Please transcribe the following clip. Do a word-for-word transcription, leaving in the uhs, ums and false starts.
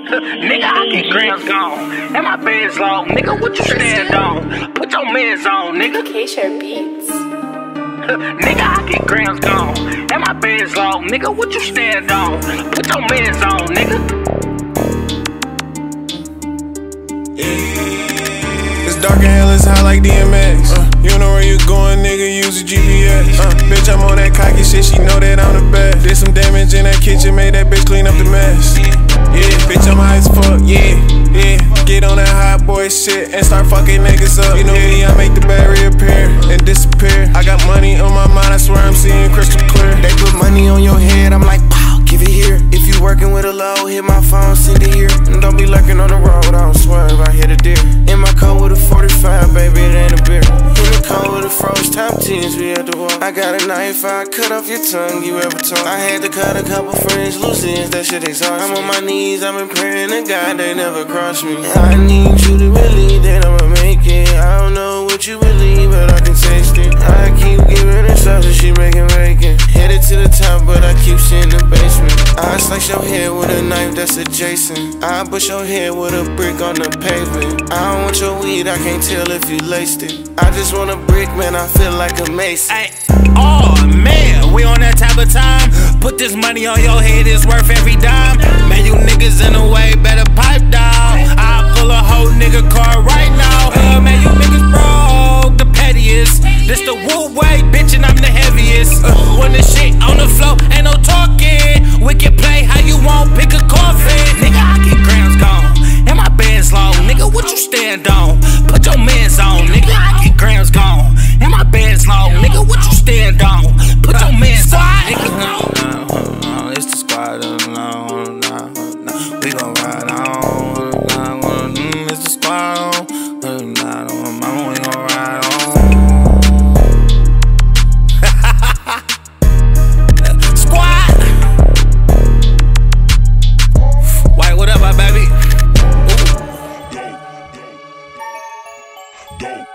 Nigga, I get grams gone, and my band's long. Nigga, what you stand on? Put your mans on, nigga. K-Share Beats. Nigga, I get grams gone, and my band's long. Nigga, what you stand on? Put your mans on, nigga. It's dark and hell, it's high like D M X. Uh, you know where you going, nigga, use a G P S. Uh, bitch, I'm on that cocky shit, she know that I'm the best. Did some damage in that kitchen, made that bitch clean up the mess. Yeah, bitch, I'm high as fuck, yeah, yeah. Get on that hot boy shit and start fucking niggas up. You know me, I make the bad reappear and disappear. I got money on my mind, I swear I'm seeing crystal clear. They put money on your head, I'm like, pow, give it here. If you working with a low, hit my phone, send it here. And don't be lurking on the road, I don't swerve, I hit a deer. In my car with a forty-five, baby, it ain't a beer. In the car with a froze, top tens, we at the wall. I got a knife, I cut off your tongue, you ever talk. I had to cut a couple friends, loose ends, that shit exhaust. I'm on my knees, I've been praying to God, they never cross me. I need you to believe that I'ma make it. I don't know what you believe, but I can taste it. I keep giving her stuff that she making bacon. Headed to the top, but I keep shit in the basement. I slice your head with a knife that's adjacent. I push your head with a brick on the pavement. I don't want your weed, I can't tell if you laced it. I just want a brick, man, I feel like a mason. Ay, oh man, we on that type of time. Put this money on your head, it's worth every dime. Man, you niggas in the way, better pipe down. I'll pull a whole nigga car right now. Uh, man, you niggas broke, the pettiest. This the Wu way, bitch, and I'm the heaviest. Uh, when the shit on the floor, ain't no talking. We can play how you want, pick a coffin. Nigga, I get grams gone, and my band's long. Nigga, what you stand on? Put your mans on. Nigga, I get grams gone, and my band's long. Nigga, what you stand on? Put your mans on. Nigga, no. No, it's the squad, no, no, no. We gon' ride on, no, mm, it's the squad, no, no, mama, we gon' ride on. Squad. White, what up, my baby? Ooh. Go.